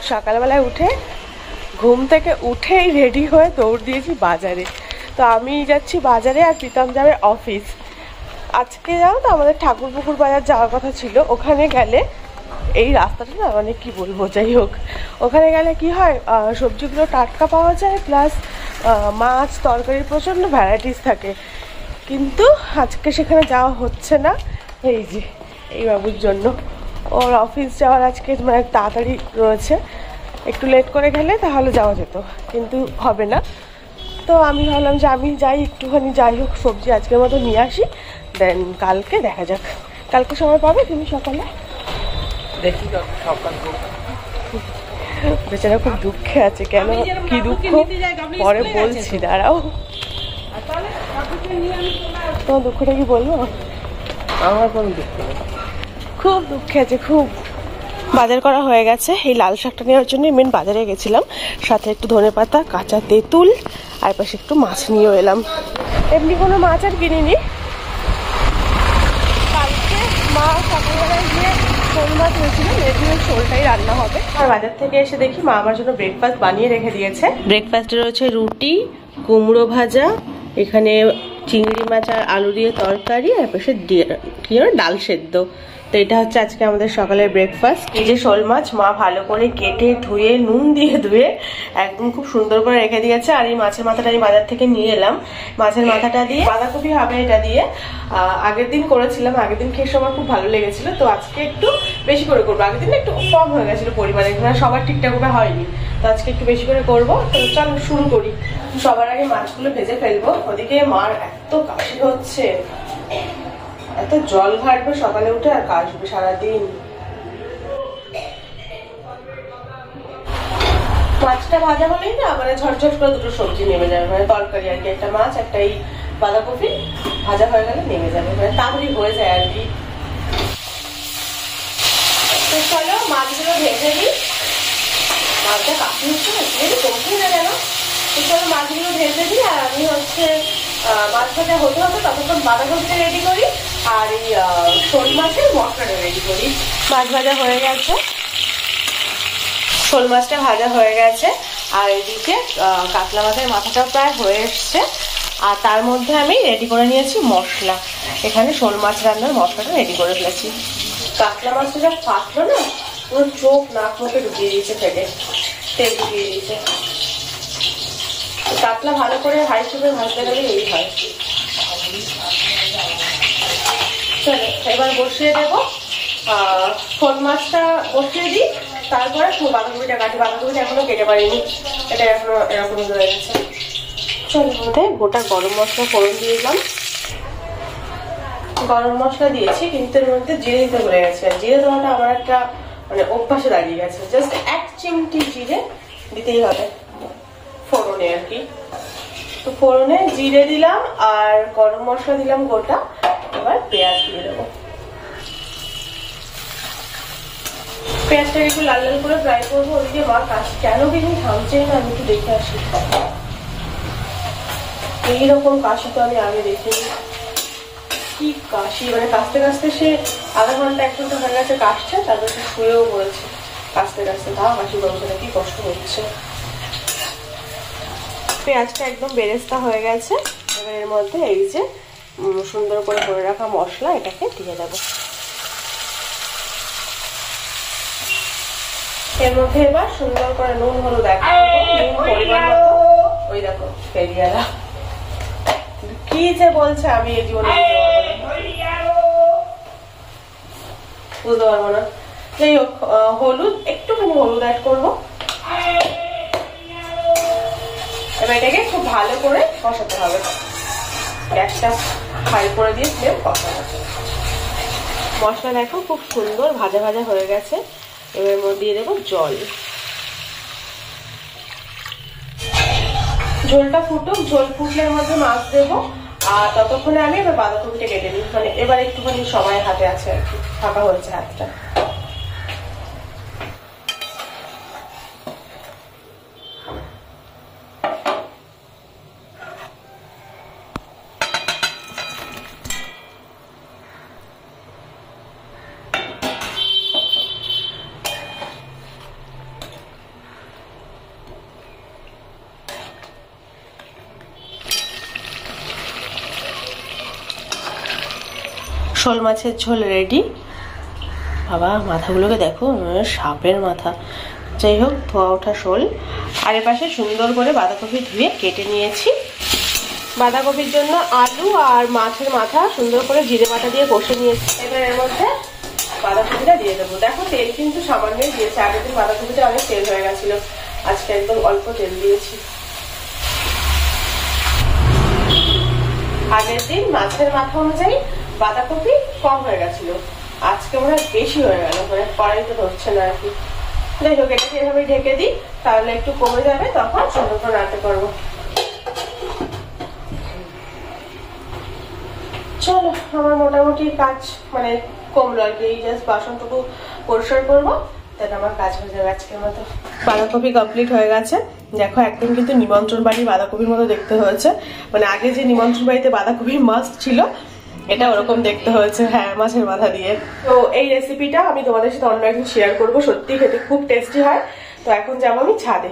সকালবেলায় উঠে ঘুম থেকে উঠেই রেডি হয়ে দৌড় দিয়েছি বাজারে। তো আমি যাচ্ছি বাজারে আর প্রীতম যাবে অফিস। আজকে জানো তো আমাদের ঠাকুরপুকুর বাজার যাওয়ার কথা ছিল। ওখানে গেলে এই রাস্তাটা না মানে কি বলবো, যাই হোক ওখানে গেলে কি হয় সবজিগুলো টাটকা পাওয়া যায়, প্লাস মাছ তরকারির প্রচণ্ড ভ্যারাইটিস থাকে। কিন্তু আজকে সেখানে যাওয়া হচ্ছে না, এই যে এই বাবুর জন্য। ওর অফিস যাওয়ার আজকে মানে তাড়াতাড়ি রয়েছে, একটু লেট করে গেলে তাহলে যাওয়া যেত, কিন্তু হবে না। তো আমি ভাবলাম যে আমি যাই, একটুখানি যাই হোক সবজি আজকের মতো নিয়ে আসি, দেন কালকে দেখা যাক। কালকে সময় পাবে তুমি সকালে? দেখি সকাল বেচারা খুব দুঃখে আছে। কেন কি দুঃখ পরে বলছি, দাঁড়াও। তোমার দুঃখটা কি বলবো? আমার কোনো দুঃখ নেই, খুব দুঃখে আছে খুব। বাজার করা হয়ে গেছে। এই লাল শাকটা নেওয়ার জন্য মেন বাজারে গেছিলাম, সাথে একটু ধনেপাতা, কাঁচা তেঁতুল, আর পাশে একটু মাছ নিয়েও এলাম। এমনি কোনো মাছ আর কিনিনি। কালকে মা সকালবেলায় গিয়ে শোল মাছ হয়েছিল, মেবি ওই শোলটাই রান্না হবে। আর বাজার থেকে এসে দেখি মা আমার জন্য ব্রেকফাস্ট বানিয়ে রেখে দিয়েছে। ব্রেকফাস্টে রয়েছে রুটি, কুমড়ো ভাজা, এখানে চিংড়ি মাছ আর আলু দিয়ে তরকারি, আর পাশে কি যেন ডাল সেদ্ধ। তো এটা হচ্ছে আজকে আমাদের সকালের ব্রেকফাস্ট। এই যে শোল মাছ মা ভালো করে কেটে ধুয়ে নুন দিয়ে ধুয়ে একদম খুব সুন্দর করে রেখে দিয়েছে। আর এই মাছের মাথাটা আমি বাজার থেকে নিয়ে এলাম। মাছের মাথাটা দিয়ে বাঁধাকপি হবে এটা দিয়ে। আগের দিন করেছিলাম, আগের দিন খেয়ে আমার খুব ভালো লেগেছিল, তো আজকে একটু বেশি করে করবো। আগের দিন একটু কম হয়ে গেছিল পরিমাণে, সবার ঠিকঠাক ভাবে হয়নি, তো আজকে একটু বেশি করে করবো। তো চল শুরু করি। সবার আগে মাছগুলো ভেজে ফেলবো। ওদিকে মার এত কাশি হচ্ছে, এত জল ঘাটবে সকালে উঠে আর কাশবে সারাদিন। মাছটা ভাজা হলেই না মানে ঝটঝট করে দুটো সবজি নেমে যাবে, মানে তরকারি আর কি, একটা মাছ একটা এই বাঁধাকপি ভাজা হয়ে গেলে নেমে যাবে, মানে তাড়াতাড়ি হয়ে যায় আর কি। তো চলো মাছগুলো ভেজে নিই। মাছটা কাশি হচ্ছে না, কিন্তু কমছেই না কেন। তো চলো মাছগুলো ভেজে দিই। আর আমি হচ্ছে মাছ ভাজা হতে হতে ততক্ষণ বাঁধাকপিটা রেডি করি, আর এই শোল মাছের মশলাটা রেডি করি। মাছ ভাজা হয়ে গেছে, শোল মাছটা ভাজা হয়ে গেছে, আর এদিকে কাতলা মাছের মাথাটাও প্রায় হয়ে এসছে। আর তার মধ্যে আমি রেডি করে নিয়েছি মশলা। এখানে শোল মাছ রান্নার মশলাটা রেডি করে ফেলেছি। কাতলা মাছটা যা ফাটলো না, পুরো চোখ নাক মুখে ঢুকিয়ে দিয়েছে, ফেটে তেল ঢুকিয়ে দিয়েছে। কাতলা ভালো করে হাই ফ্লেমে ভাজতে গেলে এই হয়। চলো এবার বসিয়ে দেবো, শোল মাছটা বসিয়ে দিই, তারপরে বাঁধাকপিটা কাটি। বাঁধাকপিটা এখনো কেটে পারিনি, এটা এখনো এরকম রয়ে গেছে। চলো মধ্যে গোটা গরম মশলা ফোড়ন দিয়ে দিলাম। গরম মশলা দিয়েছি, কিন্তু এর মধ্যে জিরে দিতে ভুলে গেছে। জিরে দেওয়াটা আমার একটা মানে অভ্যাসে দাঁড়িয়ে গেছে। জাস্ট 1 চিমটি জিরে দিতেই হবে ফোড়নে আর কি। তো ফোড়নে জিরে দিলাম আর গরম মশলা দিলাম গোটা। এবার পেঁয়াজ দিয়ে দেবো। পেঁয়াজটাকে একটু লাল লাল করে ফ্রাই করবো। ওদিকে মা কাশি কেন কিছু থামছেই না, আমি একটু দেখে আসি। এইরকম কাশি তো আমি আগে দেখিনি। কি কাশি, মানে কাশতে কাশতে সে আধা ঘন্টা 1 ঘন্টা হয়ে গেছে কাশছে, তারপর সে শুয়েও পড়েছে কাশতে কাশতে। তাও কাশি কমছে না, কি কষ্ট হচ্ছে। পেঁয়াজটা একদম বেরেস্তা হয়ে গেছে। এবার এর মধ্যে এই যে সুন্দর করে করে রাখা মশলা এটাকে দিয়ে দেবো। এর মধ্যে এবার সুন্দর করে নুন হলুদ ওই দেখো পেরিয়ালা কি যে বলছে, আমি এই জীবনে বুঝতে পারবো না। যাই হোক হলুদ একটুখানি হলুদ অ্যাড করবো। এবার এটাকে খুব ভালো করে কষাতে হবে। গ্যাসটা হাই করে দিয়ে ফ্লেম কষানো। মশলা দেখো খুব সুন্দর ভাজা ভাজা হয়ে গেছে। এবার মধ্যে দিয়ে দেবো জল। ঝোলটা ফুটুক, ঝোল ফুটলে এর মধ্যে মাছ দেবো। আর ততক্ষণে আমি এবার বাঁধাকপিটা কেটে নিই, মানে এবার একটুখানি সময় হাতে আছে আর কি, ফাঁকা হয়েছে হাতটা। শোল মাছের ঝোল রেডি। বাবা মাথাগুলোকে দেখো, সাপের মাথা। যাই হোক, ধোয়া ওঠা শোল। আর এপাশে সুন্দর করে বাঁধাকপি ধুয়ে কেটে নিয়েছি। বাঁধাকপির জন্য আলু আর মাছের মাথা সুন্দর করে জিরে বাটা দিয়ে কষে নিয়েছি। এবার এর মধ্যে বাঁধাকপিটা দিয়ে দেবো। দেখো তেল কিন্তু সামান্যই দিয়েছে, আগের দিন বাঁধাকপিটা অনেক তেল হয়ে গেছিল, আজকে একদম অল্প তেল দিয়েছি। আগের দিন মাছের মাথা অনুযায়ী বাঁধাকপি কম হয়ে গেছিল, আজকে মনে হয় বেশি হয়ে গেল, মানে কড়াইতে ধরছে না আর কি। যাই হোক, এটাকে এভাবে ঢেকে দিই, তাহলে একটু কমে যাবে, তখন সুন্দর করে রান্না করবো। চলো, আমার মোটামুটি কাজ মানে কমলো আর কি। এই জাস্ট বাসনটুকু পরিষ্কার করবো, তাহলে আমার কাজ হয়ে যাবে আজকের মতো। বাঁধাকপি কমপ্লিট হয়ে গেছে। দেখো, একদম কিন্তু নিমন্ত্রণ বাড়ি বাঁধাকপির মতো দেখতে হয়েছে। মানে আগে যে নিমন্ত্রণ বাড়িতে বাঁধাকপির মাছ ছিল, এটা ওরকম দেখতে হয়েছে। হ্যাঁ, মাছের মাথা দিয়ে। তো এই রেসিপিটা আমি তোমাদের সাথে অন্য একদিন শেয়ার করবো, সত্যি খেতে খুব টেস্টি হয়। তো এখন যাবো আমি ছাদে।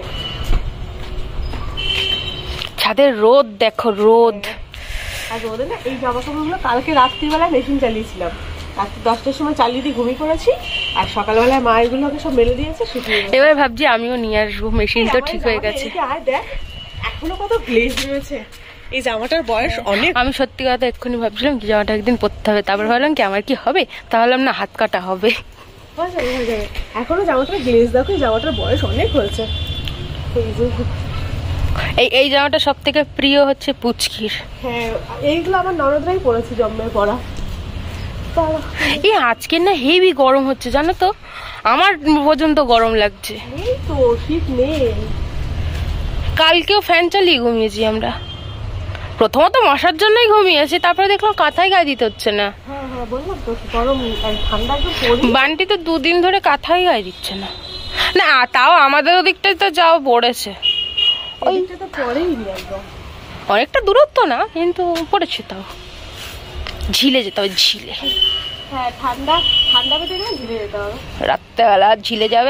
ছাদের রোদ দেখো, রোদ। আর রোদে না, এই জামা কাপড়গুলো কালকে রাত্রিবেলায় মেশিন চালিয়েছিলাম, রাত্রি 10টার সময় চালিয়ে দিয়ে ঘুমিয়ে পড়েছি, আর সকালবেলায় মা এগুলোকে সব মেলে দিয়েছে, শুকিয়ে গেছে। এবার ভাবছি আমিও নিয়ে আসবো, মেশিন তো ঠিক হয়ে গেছে। আর দেখ, এখনো কত গ্লেজ রয়েছে। এই জামাটার বয়স অনেক। আমি সত্যি কথা এক্ষুনি ভাবছিলাম কি জামাটা একদিন পরতে হবে, তারপর ভাবলাম কি আমার কি হবে, তাহলে না হাত কাটা হবে। হয়ে যাবে। এখনো জামাটার গ্লেজ দেখো, এই জামাটার বয়স অনেক হয়েছে। এই জামাটা সব থেকে প্রিয় হচ্ছে পুচকির। হ্যাঁ, এইগুলো আমার ননদরাই পরেছে জন্মের পরা। এই আজকে না হেভি গরম হচ্ছে জানো তো, আমার পর্যন্ত গরম লাগছে। এই তো শীত নেই। কালকেও ফ্যান চালিয়ে ঘুমিয়েছি আমরা। প্রথমত মশার জন্যই ঘুমিয়েছি, তারপরে দেখলাম কাঁথাই গায়ে দিতে হচ্ছে না। হ্যাঁ বললাম তো, গরম ঠান্ডা একদম। বান্টি তো 2 দিন ধরে কাঁথাই গায়ে দিচ্ছে না। না তাও আমাদের ওদিকটাই তো যাও পড়েছে, ওইটা তো পরেই একদম। অনেকটা দূরত্ব না, কিন্তু পড়েছে। তাও ঝিলে যেতে হবে, ঝিলে। হ্যাঁ, ঠান্ডা পেতে গেলে ঝিলে যেতে হবে। রাত্রেবেলা ঝিলে যাবে।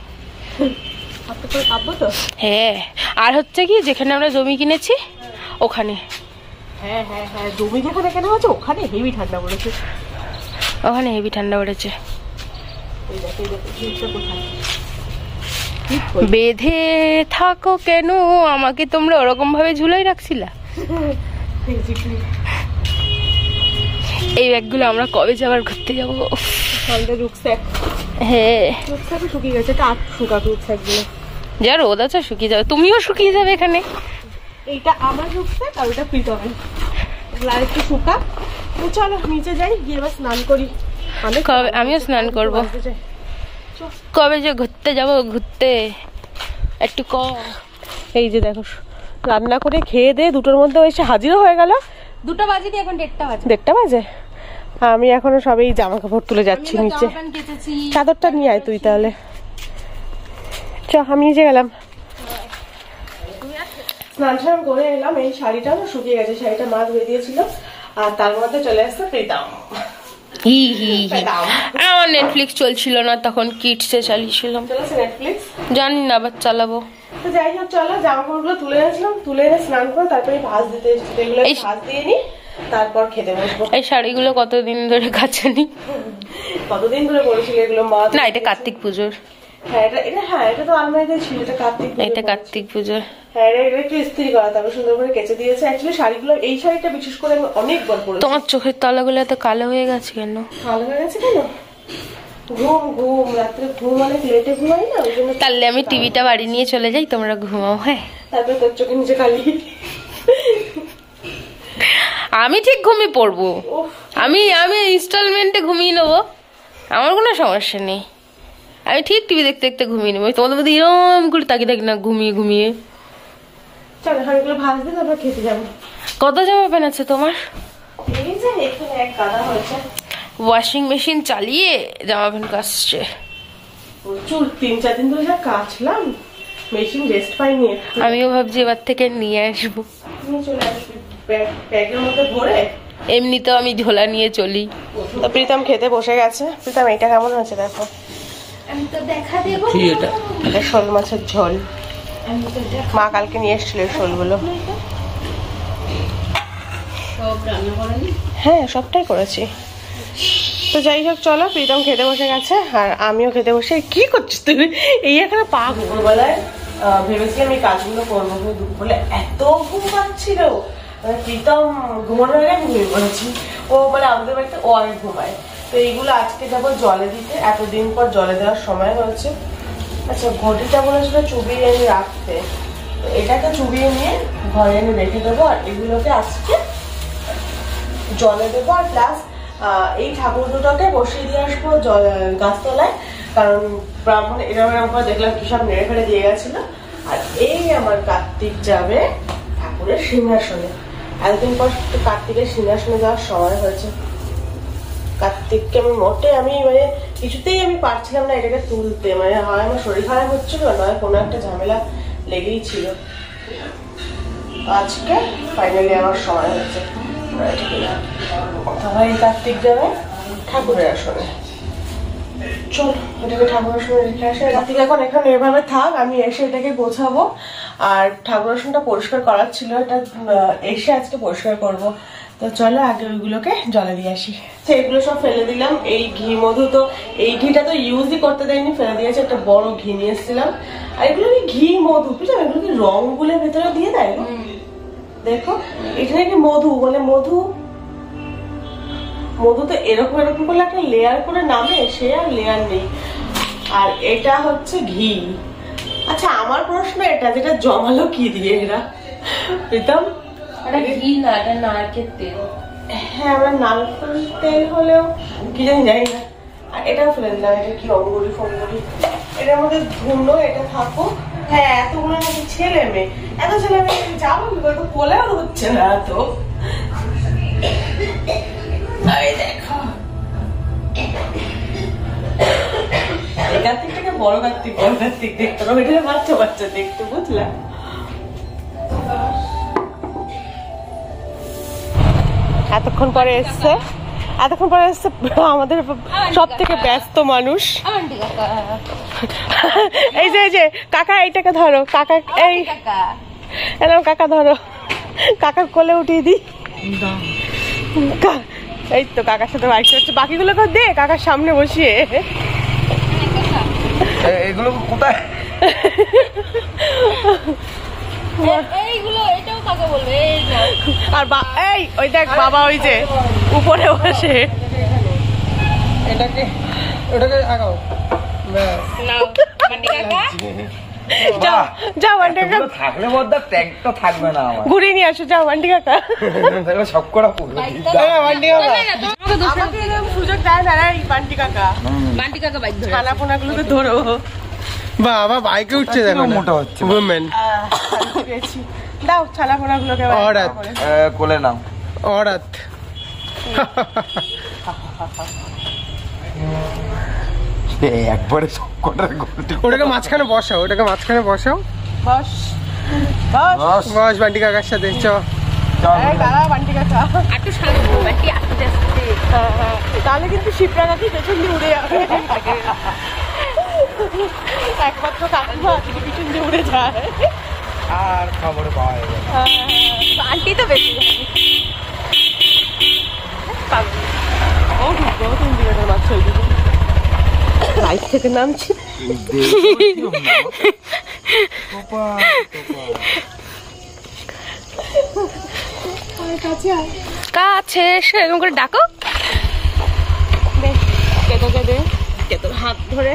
হ্যাঁ, আর হচ্ছে কি, যেখানে আমরা জমি কিনেছি ওখানে। হ্যাঁ, জমি যেখানে কেনা হচ্ছে ওখানে হেভি ঠান্ডা পড়েছে। ওখানে হেভি ঠান্ডা পড়েছে। বেঁধে থাকো কেন আমাকে তোমরা, ওরকম ভাবে ঝুলাই রাখছিলা। এই ব্যাগগুলো আমরা কবে যাবার ঘুরতে যাবো? হ্যাঁ, শুকিয়ে গেছে, যা রোদ আছে শুকিয়ে যাবে, তুমিও শুকিয়ে যাবে এখানে। এইটা আমার রুকস্যাক আর ওটা প্রীতমের, আর একটু শুকা। চলো নিচে যাই, গিয়ে এবার স্নান করি। আমিও স্নান করবো। কবে যে ঘুরতে যাবো, ঘুরতে একটু কম। এই যে দেখো, রান্না করে খেয়ে দিয়ে 2টোর মধ্যে এসে হাজিরও হয়ে গেল। 2টা বাজে, এখন 1:30 বাজে। 1:30 বাজে। আমি এখনো সবই জামা কাপড় তুলে যাচ্ছি নিচে। চাদরটা নিয়ে আয় তুই তাহলে। চ, আমি নিচে গেলাম। স্নান টান করে এলাম। এই শাড়িটা না শুকিয়ে গেছে, শাড়িটা মা ধুয়ে দিয়েছিল। আর তার মধ্যে চলে আসছে প্রীতম। আমার নেটফ্লিক্স চলছিল না তখন, কিডসে চালিয়েছিলাম। নেটফ্লিক্স জানি না, আবার চালাবো। তো যাই হোক, চলো জামা কাপড়গুলো তুলে আসলাম, তুলে এনে স্নান করে তারপরে ভাঁজ দিতে এসেছি। এগুলো ভাঁজ দিয়ে নি, তারপর খেতে বসবো। এই শাড়িগুলো কতদিন ধরে কাচানি? কতদিন ধরে পরেছিল এগুলো মা? না, এটা কার্তিক পুজোর। হ্যাঁ, এটা তো আলমারিতে ছিল, এটা কার্তিক পুজোর। হ্যাঁ, এটা একটু ইস্ত্রি করা, তারপর সুন্দর করে কেচে দিয়েছে। অ্যাকচুয়ালি শাড়িগুলো, এই শাড়িটা বিশেষ করে আমি অনেকবার পরেছি। তোমার চোখের তলাগুলো এত কালো হয়ে গেছে কেন? কালো হয়ে গেছে কেন? ঘুম রাত্রে ঘুম অনেক লেটে ঘুমাই না, ওই জন্য। তাহলে আমি টিভিটা বাড়ি নিয়ে চলে যাই, তোমরা ঘুমাও। হ্যাঁ, তারপরে তোর চোখে নিচে কালি। আমি ঠিক ঘুমিয়ে পড়বো। আমি ইনস্টলমেন্টে ঘুমিয়ে নেবো, আমার কোনো সমস্যা নেই। আমি ঠিক টিভি দেখতে দেখতে ঘুমিয়ে নেবো। তোমাদের মধ্যে এরম করে তাকিয়ে থাকি না, ঘুমিয়ে। চলো শাড়িগুলো ভাঁজ দিয়ে তারপর খেতে যাবো। কত জামা প্যান্ট আছে তোমার? এই যে এখানে এক গাদা হয়েছে। ওয়াশিং মেশিন চালিয়ে জামা প্যান্ট কাচছে। প্রচুর, 3-4 দিন ধরে যা কাচলাম, মেশিন রেস্ট পাইনি। আমিও ভাবছি এবার থেকে নিয়ে আসবো। চলে আসবি ব্যাগের মধ্যে ভরে। এমনিতেও আমি ঝোলা নিয়ে চলি। তো প্রীতম খেতে বসে গেছে। প্রীতম, এইটা কেমন হয়েছে দেখো। আমি তো দেখা দেবো। কি এটা? এটা শোল মাছের ঝোল। মা কালকে নিয়ে এসেছিল শোলগুলো। সব রান্না করেনি? হ্যাঁ, সবটাই করেছি। তো যাই হোক চলো, প্রীতম খেতে বসে গেছে আর আমিও খেতে বসে। কি করছিস তুই? এই এখানে পা দুপুরবেলায় ভেবেছিলাম এই কাজগুলো করবো, কিন্তু দুপুরবেলা এত ঘুম পাচ্ছিল, প্রীতম ঘুমানোর আগে আমি ঘুমিয়ে পড়েছি। ও মানে আমাদের বাড়িতে ও আগে ঘুমায়। তো এইগুলো আজকে যাবো জলে দিতে, এতদিন পর জলে দেওয়ার সময় হয়েছে। আচ্ছা, ঘটিটা বলেছিল চুবিয়ে এনে রাখতে, তো এটাকে চুবিয়ে নিয়ে ঘরে এনে রেখে দেবো। আর এগুলোকে আজকে জলে দেবো। আর প্লাস এই ঠাকুর দুটোকে বসিয়ে দিয়ে আসবো গাছতলায়, কারণ ব্রাহ্মণ এরকম এরকম করে দেখলাম কি সব নেড়ে ফেড়ে দিয়ে গেছিল। আর এই আমার কার্তিক যাবে ঠাকুরের সিংহাসনে। এতদিন পর কার্তিকের সিংহাসনে যাওয়ার সময় হয়েছে। কার্তিককে আমি মানে কিছুতেই আমি পারছিলাম না এটাকে তুলতে, মানে হয় আমার শরীর খারাপ হচ্ছিল, নয় কোনো একটা ঝামেলা লেগেই ছিল। আজকে ফাইনালি আমার সময় হচ্ছে। সবাই কার্তিক যাবে ঠাকুরের আসনে। চল এটাকে ঠাকুরের আসনে রেখে আসে। কার্তিক এখন এখানে এভাবে থাক, আমি এসে এটাকে গোছাবো। আর ঠাকুরের আসনটা পরিষ্কার করার ছিল, এটা এসে আজকে পরিষ্কার করবো। তো চলো আগে ওইগুলোকে জলে দিয়ে আসি। এগুলো সব ফেলে দিলাম। এই ঘি মধু তো, এই ঘিটা তো ইউজই করতে দেয়নি, ফেলে দিয়েছে। একটা বড় ঘি নিয়ে এসেছিলাম। আর এগুলো কি ঘি মধু, বুঝলাম এগুলো কি রং গুলে ভেতরে দিয়ে দেয়। দেখো এখানে কি মধু, মানে মধু তো এরকম এরকম করলে একটা লেয়ার করে নামে, সে আর লেয়ার নেই। আর এটা হচ্ছে ঘি। আচ্ছা আমার প্রশ্ন এটা, যেটা জমালো কি দিয়ে এরা? প্রীতম ঘি না, এটা নারকেল তেল। হ্যাঁ, আমরা নারকেল তেল হলেও কি জানি না। আর এটাও ফেলে দিলাম। এটা কি অঙ্গুরি ফঙ্গুরি, এটার মধ্যে ধুনো, এটা থাকো। হ্যাঁ, এতগুলো নাকি ছেলে মেয়ে, এত ছেলে মেয়ে যাবো কি করে? তো কোলেও হচ্ছে না এত। দেখো এই কার্তিকটাকে বড় কার্তিক দেখতে হবে, এটা বাচ্চা দেখতে, বুঝলাম। এতক্ষণ পরে এসছে আমাদের সব থেকে ব্যস্ত মানুষ। এই যে কাকা, এইটাকে ধরো কাকা, এই কাকা ধরো, কাকার কোলে উঠিয়ে দি। এই তো কাকার সাথে বাইক করছে, বাকিগুলোকে দে কাকার সামনে বসিয়ে। এগুলো কোথায়? আর এই ওই দেখ বাবা, ওই যে উপরে বসে। ওটাকে আগাও। যাও বান্টি কাকা, থাকলে বদ্দা ট্যাঙ্কটা থাকবে না আমার। ঘুরিয়ে নিয়ে আসো, যাও বান্টি কাকা। সব করা বান্টি কাকা আমাকে এরকম সুযোগ দেয় না এই বান্টি কাকা। বান্টি কাকা বাইক ধরে খানা পোনা গুলোকে ধরো। বাবা বাইকে উঠছে, দেখো মোটা হচ্ছে। পেয়েছি, দাও ছানা পোনা গুলোকে কোলে নাও। অরাত একবারে সব কটার গোলটি। ওটাকে মাঝখানে বসাও, বস বস বান্টি কাকার সাথে। দাঁড়া বান্টি কাকা, একটু শান্ত বান্টি, আস্তে আস্তে। তাহলে কিন্তু শিপ্রা কাকি পেছন দিয়ে উড়ে যাবে। একমাত্র কাকিমা পিছন দিয়ে উড়ে যায়। আর খবরে পাওয়া যাবে। আন্টি তো বেশি লাইট থেকে নামছি। কাছে এরকম করে ডাকো। কেতোকে দে, কেতোর হাত ধরে।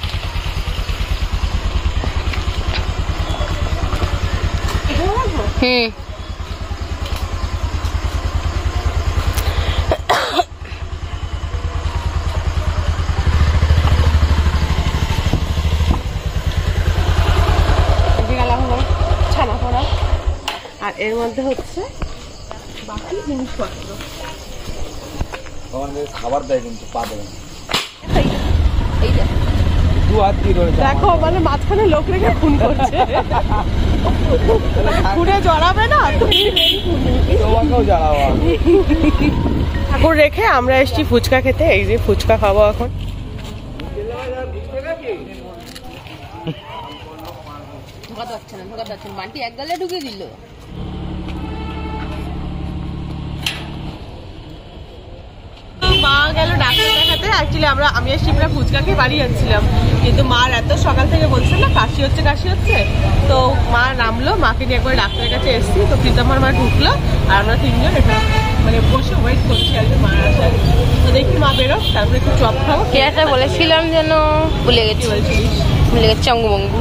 হুম, ছানা পোড়া, আর এর মধ্যে হচ্ছে বাকি জিনিসপত্র। খাবার দেয় কিন্তু পা দেবে। এই যে দু হাত দিয়ে রয়েছে। দেখো মানে মাঝখানে লোক রেখে ফোন করছে, ঘুরে জড়াবে না তোমাকেও জ্বালাবো। ঠাকুর রেখে আমরা এসছি ফুচকা খেতে। এই যে ফুচকা খাবো এখন। ঢোকাতে পারছে না, বান্টি এক গালে ঢুকে দিল। মা গেল ডাক্তার দেখাতে। অ্যাকচুয়ালি আমি আর শিবরা ফুচকাকে বাড়ি যাচ্ছিলাম, কিন্তু মার এত সকাল থেকে বলছে না কাশি হচ্ছে, তো মা নামলো, মাকে নিয়ে একবার ডাক্তারের কাছে এসেছি। তো প্রীতমার মা ঢুকলো আর আমরা তিনজন এখানে মানে বসে ওয়েট করছি আর কি মার আসার। তো দেখি মা বেরো, তারপরে একটু চপ খাবো। কে একটা বলেছিলাম যেন ভুলে গেছি, চঙ্গুবঙ্গু।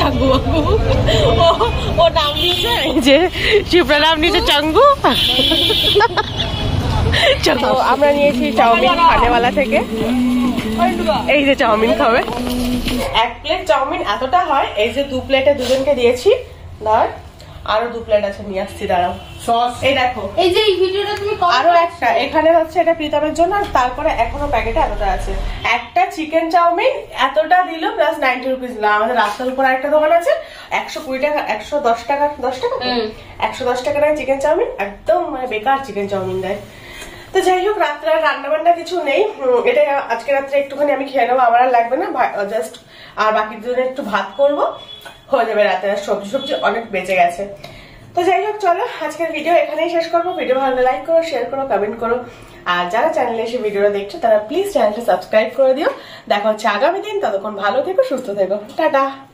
ও নাম দিয়েছে, যে শিবরা নাম দিয়েছে চাঙ্গু। তো আমরা নিয়েছি চাউমিন খানেওয়ালা থেকে। এই যে চাউমিন খাবে, 1 প্লেট চাউমিন এতটা হয়, এই যে 2 প্লেটে দুজনকে দিয়েছি। ধর আরো 2 প্লেট আছে, নিয়ে আসছি, দাঁড়াও। সস এই দেখো, এই যে এই ভিডিওটা তুমি আরো একটা এখানে হচ্ছে, এটা প্রীতমের জন্য। আর তারপরে এখনো প্যাকেটে এতটা আছে। একটা চিকেন চাউমিন এতটা দিল, প্লাস 90 রুপিস দিল। আমাদের রাস্তার উপর একটা দোকান আছে, 120 টাকা, 110 টাকা, 10 টাকা, 110 টাকা দেয় চিকেন চাউমিন। একদম মানে বেকার চিকেন চাউমিন দেয়। তো যাই হোক, রাত্রে আর রান্না বান্না কিছু নেই। এটা আজকে রাত্রে একটুখানি আমি খেয়ে নেবো, আমার আর লাগবে না, জাস্ট আর বাকি দুজনে একটু ভাত করবো, হয়ে যাবে রাতে। আর সবজি অনেক বেঁচে গেছে। তো যাই হোক, চলো আজকের ভিডিও এখানেই শেষ করবো। ভিডিও ভালো লাগলে লাইক করো, শেয়ার করো, কমেন্ট করো। আর যারা চ্যানেলে এসে ভিডিওটা দেখছো তারা প্লিজ চ্যানেলটা সাবস্ক্রাইব করে দিও। দেখা হচ্ছে আগামী দিন, ততক্ষণ ভালো থেকো, সুস্থ থেকো, টাটা।